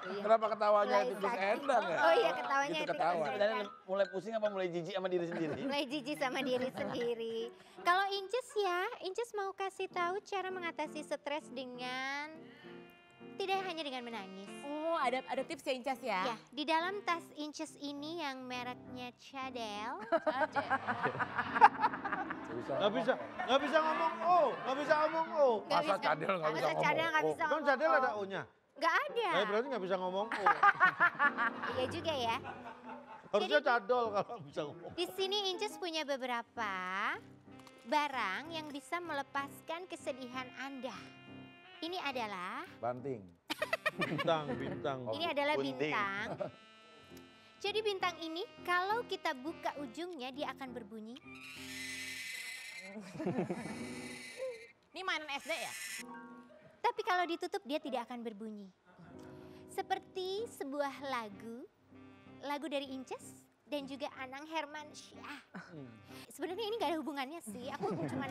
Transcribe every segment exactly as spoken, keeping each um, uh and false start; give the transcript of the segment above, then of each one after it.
Iya. Kenapa ketawanya Mulai tipis sakit. Endang ya? Oh iya, ketawanya Itu tipis ketawa. Endang. Sebenarnya mulai pusing apa mulai jijik sama diri sendiri? Mulai jijik sama diri sendiri. Kalau Inces ya, Inces mau kasih tahu cara mengatasi stres dengan tidak hanya dengan menangis. Oh, ada ada tips ya Incas ya? Ya, di dalam tas Inces ini yang mereknya Cadel. Nggak bisa, nggak bisa ngomong oh, nggak bisa ngomong oh. Nggak Masa bisa- Cadel nggak bisa masa ngomong Cadel nggak oh. bisa Kan ngomong cadel ada oh. O-nya. Nggak ada. Eh berarti nggak bisa ngomong oh. Iya juga ya. Harusnya cadol kalau bisa ngomong. Di sini Inces punya beberapa barang yang bisa melepaskan kesedihan Anda. Ini adalah, Banting. Bintang, bintang. ini adalah gunting. bintang. Jadi bintang ini kalau kita buka ujungnya dia akan berbunyi. Ini mainan S D ya? Tapi kalau ditutup dia tidak akan berbunyi. Seperti sebuah lagu, lagu dari Inces dan juga Anang Hermansyah. Sebenarnya ini gak ada hubungannya sih, aku cuman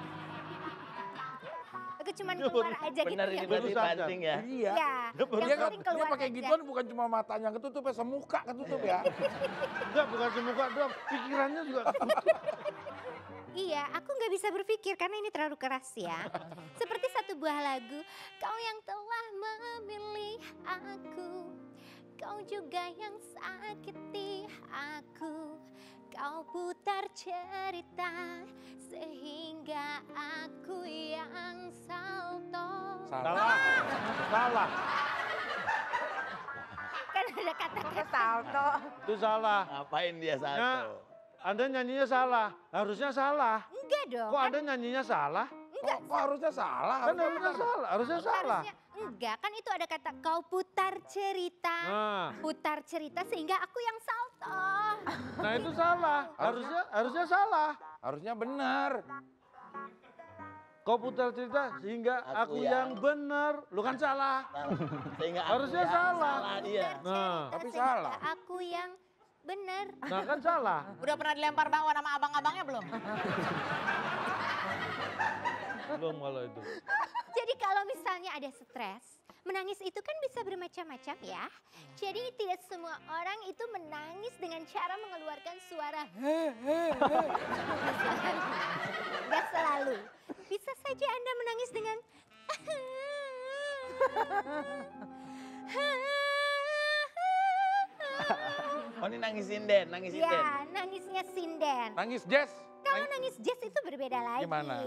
aku cuman keluar aja gitu Benar ya. ini berarti Baru banting ya? Iya. Ya, Dia, yang dia, penting keluar dia pakai aja. gituan bukan cuma matanya ketutup ya, semuka ketutup ya. Enggak, bukan semuka doang, pikirannya juga. Iya, aku nggak bisa berpikir karena ini terlalu keras ya. Seperti satu buah lagu, kau yang telah memilih aku, kau juga yang sakiti aku, kau putar cerita sehingga aku yang salto. Salah. Salah, Kan ada kata-kata Salto. itu salah. Ngapain dia Nah, satu? Anda nyanyinya salah, harusnya salah. enggak dong. Kok kan Anda nyanyinya salah? enggak. Kok, kok harusnya salah? Kan harusnya salah, harusnya salah. Harusnya enggak, kan itu ada kata kau putar cerita. Nah, Putar cerita sehingga aku yang salto. nah itu salah, harusnya harusnya salah. Harusnya benar. Kau putar cerita sehingga Aku aku, yang- yang benar, lu kan salah. Sehingga aku Harusnya yang salah. Iya. Nah, Tapi Sehingga salah. aku yang benar. nah kan salah. Udah pernah dilempar bakwan sama abang-abangnya belum? Belum kalau itu. Jadi kalau misalnya ada stres, menangis itu kan bisa bermacam-macam ya. Jadi tidak semua orang itu menangis dengan cara mengeluarkan suara he he he. Gak selalu. Bisa saja Anda menangis dengan Oh ini nangisin Den, nangisin Den. ya, nangisnya sinden. Nangis Jess. Kalau nangis jazz itu berbeda lagi. Gimana?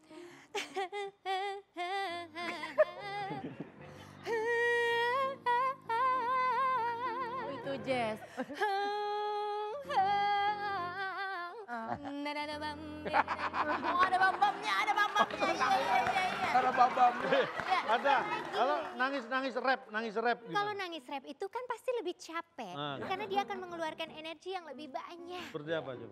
Oh, itu Jess. Oh, ada bam-bamnya, ada bam-bamnya. Iya, iya, iya, iya. Karena babam. Ada. Kalau nangis nangis rap, nangis rap. gimana? Kalau nangis rap itu kan pasti lebih capek. Ah. Karena dia akan mengeluarkan energi yang lebih banyak. Seperti apa coba?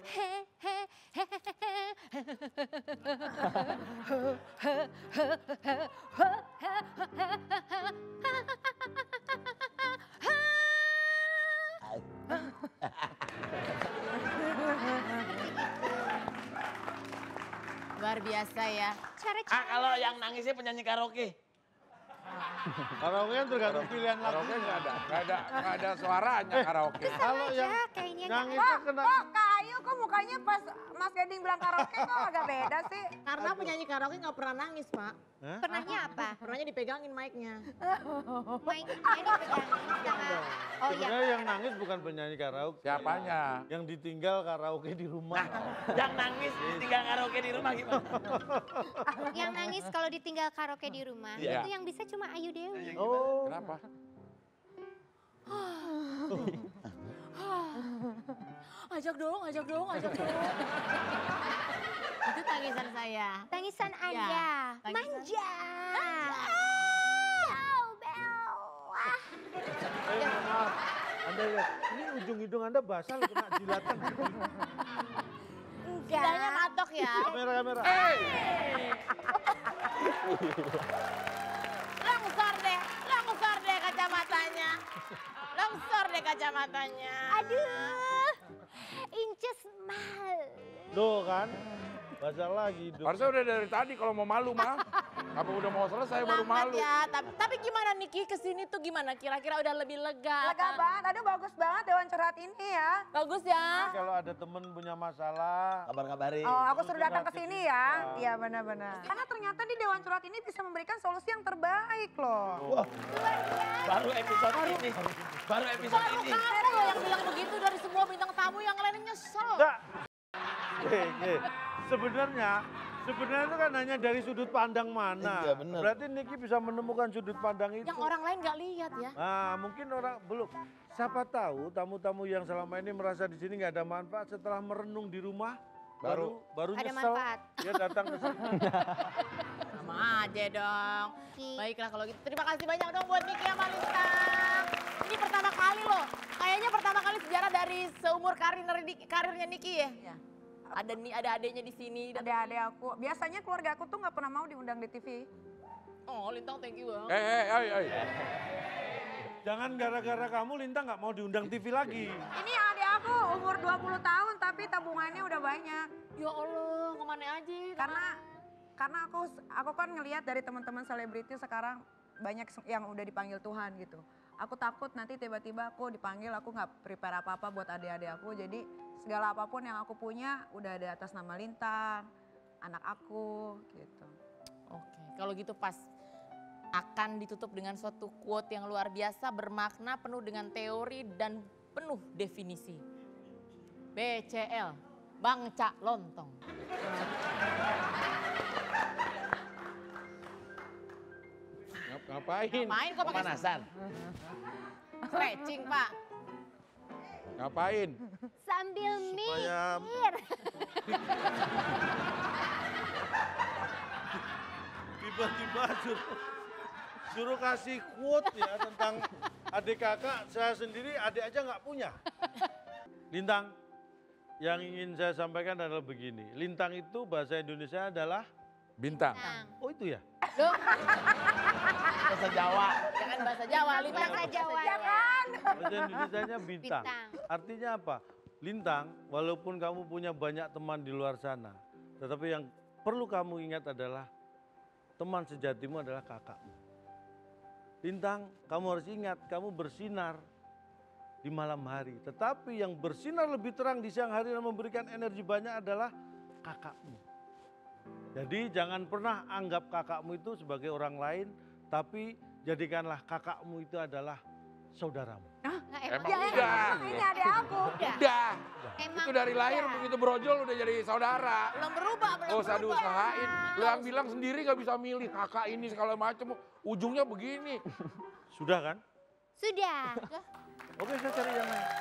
Luar biasa ya. Cara Ah kalau yang nangisnya penyanyi karaoke. Karaoke kan tergantung pilihan Karaoke lagunya. nggak ada, nggak ada, nggak ada suaranya karaoke. Kalau aja, yang kayaknya nangisnya kena Kok Kak Ayu kok mukanya pas Mas Gading bilang karaoke kok agak beda sih? Karena penyanyi karaoke nggak pernah nangis, Pak. Hah? pernahnya apa? Pernahnya dipegangin mic-nya. Main ini pegangin sama oh iya. Sebenarnya yang nangis bukan penyanyi karaoke. Siapanya? Yang ditinggal karaoke di rumah. Yang nangis tinggal karaoke di rumah gimana? Yang nangis kalau ditinggal karaoke di rumah Iya. itu yang bisa cuma Ayu Dewi. Oh, Kenapa? Ajak dong, ajak dong, ajak dong. Itu tangisan saya. Tangisan Anda, tangisan. manja. Bel, bel. Ah. eh, maaf. Anda lihat, ini ujung hidung Anda basah loh, kena jilatan. Lidahnya Enggak. matok ya. Kamera, kamera. Longsor deh, longsor deh kacamatanya. Longsor deh kacamatanya. Aduh. Inces mal. Tuh kan, Basah lagi hidung. Harusnya udah dari tadi kalau mau malu mah. Apa udah mau selesai baru Selamat malu. ya, tapi, tapi gimana Niki kesini tuh gimana? Kira-kira udah lebih lega? Lega apa? banget, aduh bagus banget Dewan Curhat ini ya. Bagus ya? Kalau ada temen punya masalah, Kabar-kabarin. Oh, aku suruh datang ke Curhatin sini kita. ya. Iya benar-benar. Karena ternyata di Dewan Curhat ini bisa memberikan solusi yang terbaik loh. Wah, baru episode ini. Baru episode Baru ini. kamu loh yang bilang begitu dari semua bintang tamu yang lain nyesel. enggak. Eh, eh. Sebenarnya, sebenarnya itu kan hanya dari sudut pandang mana. Iya, benar. Berarti Niki bisa menemukan sudut pandang itu. Yang orang lain nggak lihat ya. Nah, mungkin orang belum. Siapa tahu tamu-tamu yang selama ini merasa di sini nggak ada manfaat setelah merenung di rumah baru baru, Ada nyesel manfaat. dia datang ke sini. Sama aja dong. Ki. Baiklah kalau gitu. Terima kasih banyak dong buat Niki sama Lintang. Ini pertama kali loh. Kayaknya pertama kali sejarah dari seumur karir karirnya Niki ya. Iya. Ada nih, ada adiknya di sini. Adik-adik aku, biasanya keluarga aku tuh nggak pernah mau diundang di T V. Oh, Lintang thank you banget. Eh, eh, eh, eh. Jangan gara-gara kamu Lintang nggak mau diundang T V lagi. Ini adik aku umur dua puluh tahun tapi tabungannya udah banyak. Ya Allah, kemana aja? Karena karena aku aku kan ngelihat dari teman-teman selebriti sekarang banyak yang udah dipanggil Tuhan gitu. Aku takut nanti tiba-tiba aku dipanggil, aku nggak prepare apa-apa buat adik-adik aku. Jadi segala apapun yang aku punya udah ada atas nama Lintang, anak aku gitu. Oke, kalau gitu pas akan ditutup dengan suatu quote yang luar biasa, bermakna, penuh dengan teori dan penuh definisi. B C L, Bang Cak Lontong. Ngap- Ngapain? Main kok pakai Pemanasan. stretching, Pak. Ngapain? Sambil Supaya- mikir. Tiba-tiba suruh, suruh kasih quote ya tentang adik kakak, saya sendiri adik aja nggak punya. Lintang, yang ingin saya sampaikan adalah begini. Lintang itu bahasa Indonesia adalah, Bintang. Bintang. oh itu ya? Loh, Bahasa Jawa. jangan bahasa Jawa, Lintang Bahasa bahasa Jawa. Jawa. Kan? Bahasa Indonesianya bintang. Bintang. Artinya apa? Lintang, walaupun kamu punya banyak teman di luar sana, tetapi yang perlu kamu ingat adalah teman sejatimu adalah kakakmu. Lintang, kamu harus ingat, kamu bersinar di malam hari. Tetapi yang bersinar lebih terang di siang hari dan memberikan energi banyak adalah kakakmu. Jadi jangan pernah anggap kakakmu itu sebagai orang lain, tapi jadikanlah kakakmu itu adalah saudaramu. Nah, Emang Ya, udah. emang ini adik aku. Udah. Udah. Emang Itu dari lahir udah. begitu brojol udah jadi saudara. Belum berubah, belum Gak usah berubah. diusahain. Lu yang bilang sendiri gak bisa milih kakak ini segala macam. Ujungnya begini. Sudah kan? Sudah. Oke, saya cari yang lain.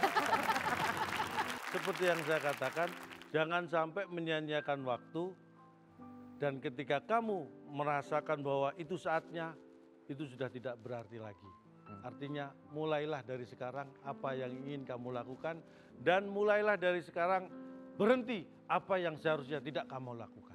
Seperti yang saya katakan, jangan sampai menyia-nyiakan waktu. Dan ketika kamu merasakan bahwa itu saatnya, itu sudah tidak berarti lagi. Artinya mulailah dari sekarang apa yang ingin kamu lakukan. Dan mulailah dari sekarang berhenti apa yang seharusnya tidak kamu lakukan.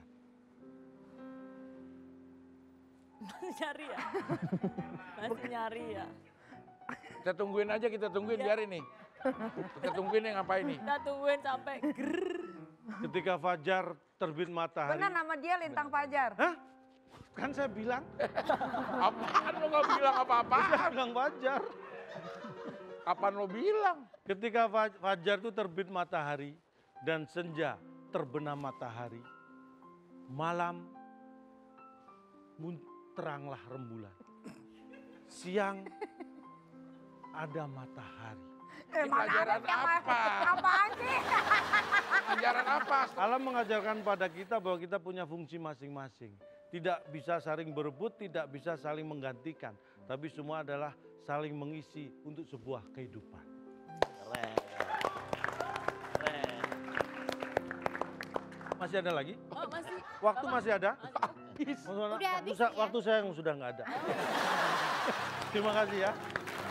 Nyari ya? Masih nyari ya? Kita tungguin aja, kita tungguin biarin nih. Kita tungguin nih ngapain nih. Kita tungguin sampai grrrr. Ketika fajar terbit matahari. Benar nama dia Lintang Fajar. Hah? Kan saya bilang, Apaan lo gak bilang apa-apaan? saya bilang fajar. Kapan lo bilang? Ketika fa- fajar itu terbit matahari dan senja terbenam matahari, malam mun- teranglah rembulan. Siang ada matahari. Eh, Ini mana pelajaran ada siapa? apa? Apaan sih? Ajaran apa? Alam mengajarkan pada kita bahwa kita punya fungsi masing-masing. Tidak bisa saling berebut, tidak bisa saling menggantikan. Tapi semua adalah saling mengisi untuk sebuah kehidupan. Keren. Keren. Masih ada lagi? Oh masih. Waktu masih ada? Habis. Waktu, Udah habis sa- ya? waktu saya yang sudah nggak ada. Terima kasih ya.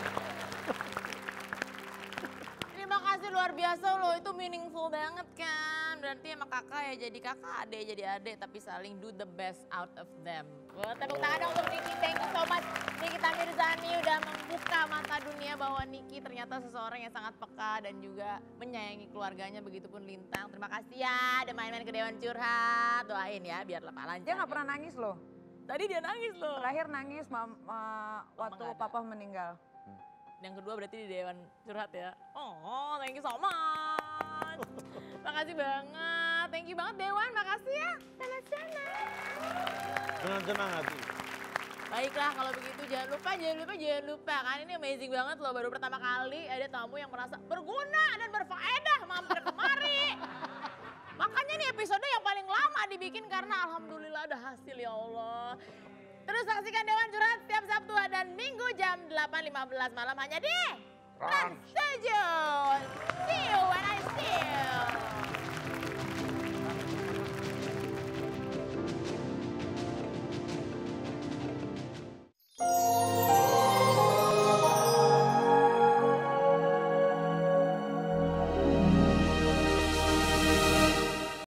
Terima kasih luar biasa loh, itu meaningful banget kan. Berarti sama kakak ya jadi kakak, adik jadi adik, tapi saling do the best out of them. Wah, tepuk tangan dong untuk Niki, thank you so much. Nikita Mirzani udah membuka mata dunia bahwa Niki ternyata seseorang yang sangat peka dan juga menyayangi keluarganya, begitupun Lintang. Terima kasih ya udah main-main ke Dewan Curhat. Doain ya biar lepas lancar. Dia nggak pernah nangis loh. Tadi dia nangis loh. Terakhir nangis mam, uh, waktu nggak ada. papa meninggal. Yang kedua berarti di Dewan Curhat ya. Oh, thank you so much. Makasih banget. Thank you banget Dewan, makasih ya. Sama-sama. Dengan senang hati. Baiklah kalau begitu jangan lupa, jangan lupa, jangan lupa. Kan ini amazing banget loh, baru pertama kali ada tamu yang merasa berguna dan berfaedah mampir kemari. Makanya nih episode yang paling lama dibikin karena alhamdulillah ada hasil ya Allah. Terus saksikan Dewan Curhat setiap Sabtu dan Minggu jam delapan lima belas malam hanya di Trans tujuh. See you when I see you.